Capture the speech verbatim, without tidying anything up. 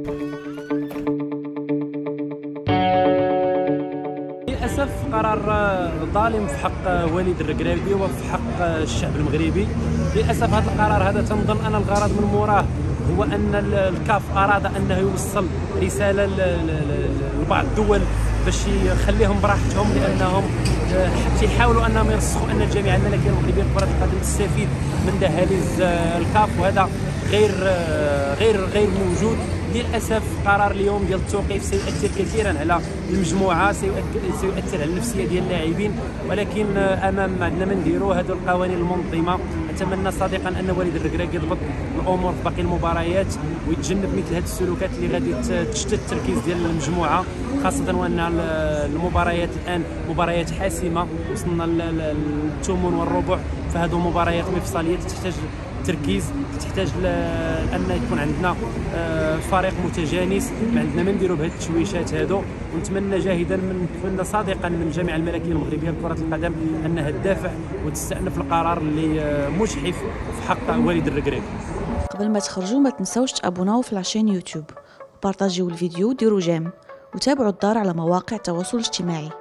للاسف قرار ظالم في حق وليد الركراكي وفي حق الشعب المغربي. للاسف هذا القرار هذا تنظن ان الغرض من موراه هو ان الكاف اراد انه يوصل رساله لبعض الدول باش يخليهم براحتهم، لانهم تيحاولوا انهم يرسخوا ان الجامعه الملكيه المغربيه لكره القدم تستفيد من دهاليز الكاف، وهذا غير غير غير موجود. للاسف قرار اليوم ديال التوقيف سيؤثر كثيرا على المجموعه، سيؤثر على النفسيه ديال اللاعبين، ولكن امام ما عندنا ما نديروا هذو القوانين المنظمه. اتمنى صادقا ان وليد الركراكي يضبط الامور في باقي المباريات ويتجنب مثل هذه السلوكات اللي غادي تشتت التركيز ديال المجموعه، خاصه وان المباريات الان مباريات حاسمه، وصلنا للثمن والربع، فهذو مباريات مفصليه تحتاج تركيز، تحتاج ان يكون عندنا فريق متجانس. ما عندنا ما نديروا بهذه التشويشات هذو، ونتمنى جاهدا من نتمنى صادقا من الجامعه الملكيه المغربيه لكره القدم انها تدافع وتستأنف القرار اللي مجحف في حق وليد الركراكي. قبل ما تخرجوا ما تنسوش تابوناو في لاشين يوتيوب وبارطاجيو الفيديو وديروا جيم وتابعوا الدار على مواقع التواصل الاجتماعي.